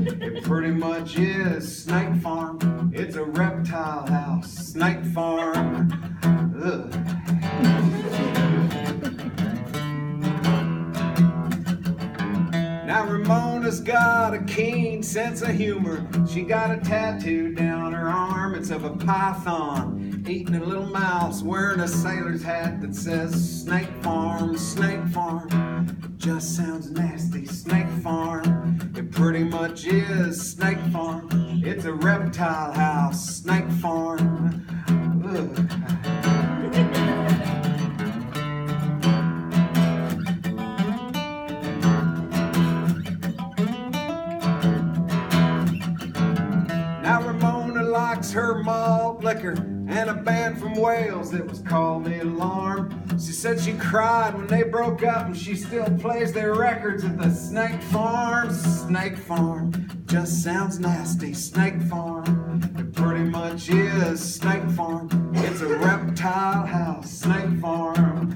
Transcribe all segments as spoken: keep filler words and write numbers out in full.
It pretty much is Snake Farm. It's a reptile house, Snake Farm. Ugh. Now Ramona's got a keen sense of humor. She got a tattoo down her arm. It's of a python eating a little mouse, wearing a sailor's hat that says Snake Farm, Snake Farm. It just sounds nasty, Snake Farm. It pretty much is Snake Farm. It's a reptile house, Snake Farm. Ugh. Her malt liquor and a band from Wales that was called The Alarm. She said she cried when they broke up, and she still plays their records at the Snake Farm. Snake Farm just sounds nasty, Snake Farm. It pretty much is Snake Farm. It's a reptile house, Snake Farm.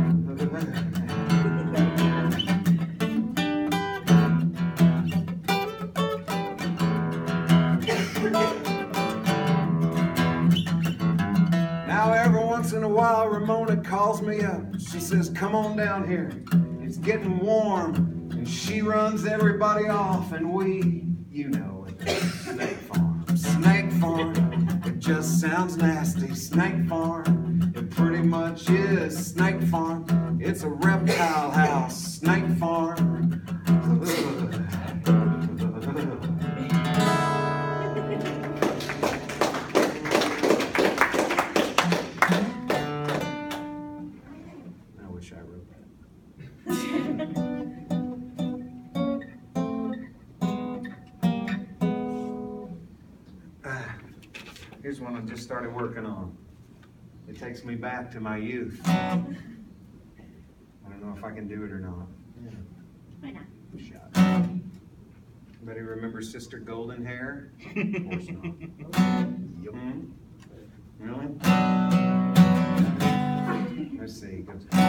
In a while, Ramona calls me up. She says, come on down here. It's getting warm. And she runs everybody off, and we, you know it, Snake Farm. Snake Farm, it just sounds nasty, Snake Farm. It pretty much is Snake Farm. It's a reptile house, Snake Farm. Ugh. Here's one I just started working on. It takes me back to my youth. I don't know if I can do it or not. Yeah. Why not? Shot. Anybody remember Sister Golden Hair? Of course not. Yep. Really? Let's see.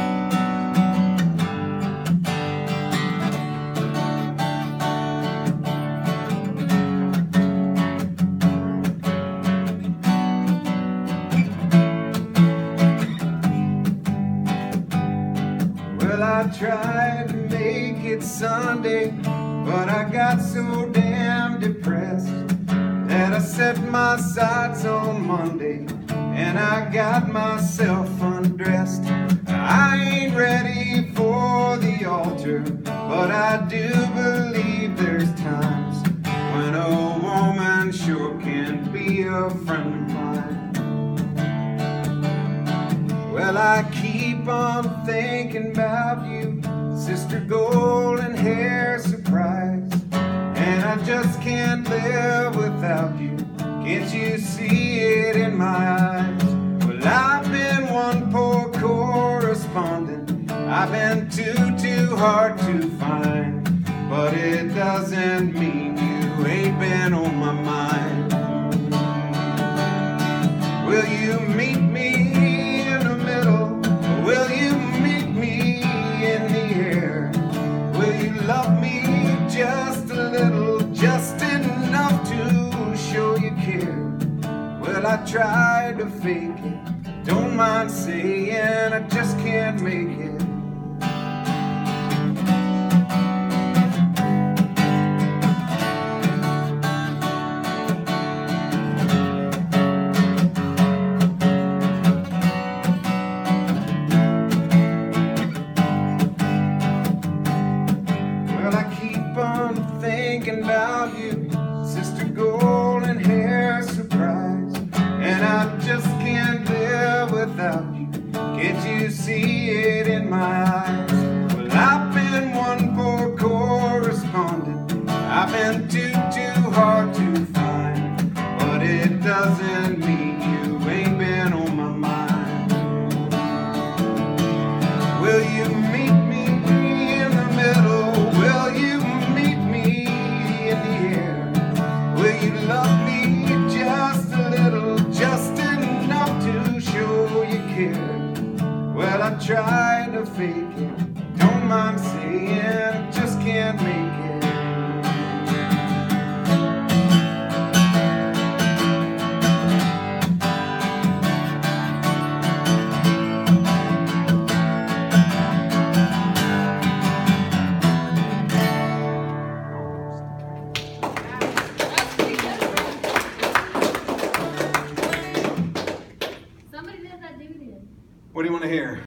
I tried to make it Sunday, but I got so damn depressed that I set my sights on Monday and I got myself undressed. I ain't ready for the altar, but I do believe there's times when a woman sure can be a friend of mine. Well, I keep on thinking about you, Sister Golden Hair Surprise, and I just can't live without you. Can't you see it in my eyes? Well, I've been one poor correspondent. I've been too, too hard to find, but it doesn't mean you ain't been on my mind. Will you meet me? Will you meet me in the air? Will you love me just a little, just enough to show you care? Well, I tried to fake it, don't mind saying I just can't make it. Thinking about you, Sister Golden Hair Surprise, and I just can't live without you. Can't you see it in my eyes? Well, I've been one poor correspondent. I've been too, too hard to find, but it doesn't mean you ain't been on my mind. Will you meet me in the middle? Will you meet me in the air? Will you love me just a little, just enough to show you care? Well, I tried to fake it, don't mind saying I just can't make it. to hear.